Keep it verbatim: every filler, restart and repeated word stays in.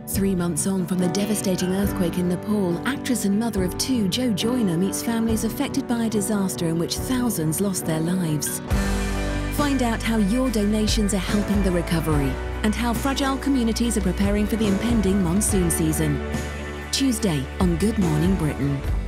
Three months on from the devastating earthquake in Nepal, actress and mother of two, Jo Joyner meets families affected by a disaster in which thousands lost their lives. Find out how your donations are helping the recovery and how fragile communities are preparing for the impending monsoon season. Tuesday on Good Morning Britain.